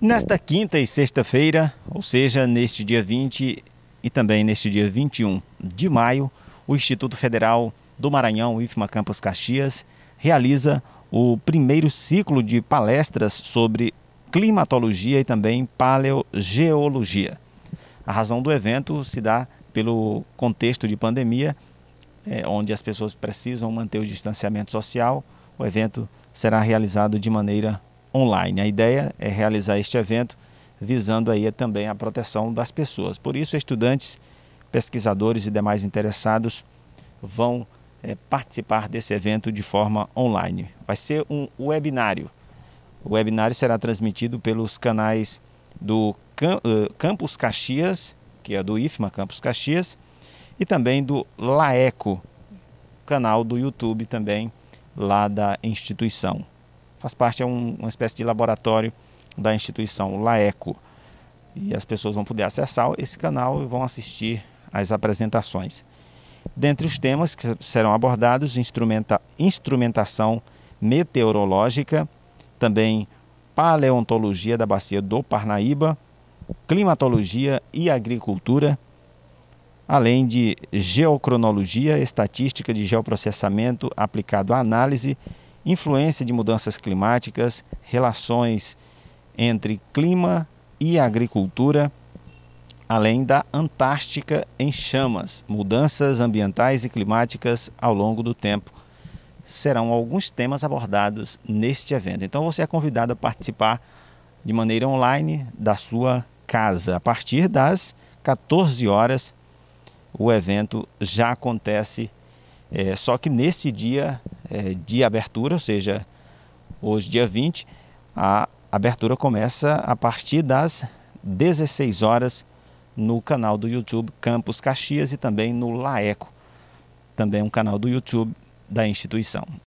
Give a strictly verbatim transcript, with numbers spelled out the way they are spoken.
Nesta quinta e sexta-feira, ou seja, neste dia vinte e também neste dia vinte e um de maio, o Instituto Federal do Maranhão, o IFMA Campus Caxias, realiza o primeiro ciclo de palestras sobre climatologia e também paleogeologia. A razão do evento se dá pelo contexto de pandemia, é, onde as pessoas precisam manter o distanciamento social. O evento será realizado de maneira online. A ideia é realizar este evento visando aí também a proteção das pessoas. Por isso, estudantes, pesquisadores e demais interessados vão é, participar desse evento de forma online. Vai ser um webinário. O webinário será transmitido pelos canais do Campus Caxias, que é do IFMA Campus Caxias, e também do LAECO, canal do YouTube também lá da instituição. Faz parte, é um, uma espécie de laboratório da instituição LAECO. E as pessoas vão poder acessar esse canal e vão assistir às apresentações. Dentre os temas que serão abordados, instrumenta, instrumentação meteorológica, também paleontologia da bacia do Parnaíba, climatologia e agricultura, além de geocronologia, estatística de geoprocessamento aplicado à análise, influência de mudanças climáticas, relações entre clima e agricultura, além da Antártica em chamas, mudanças ambientais e climáticas ao longo do tempo. Serão alguns temas abordados neste evento. Então você é convidado a participar de maneira online da sua casa. A partir das quatorze horas, o evento já acontece, é, só que nesse dia é, de abertura, ou seja, hoje dia vinte, a abertura começa a partir das dezesseis horas no canal do YouTube Campus Caxias e também no LAECO, também um canal do YouTube da instituição.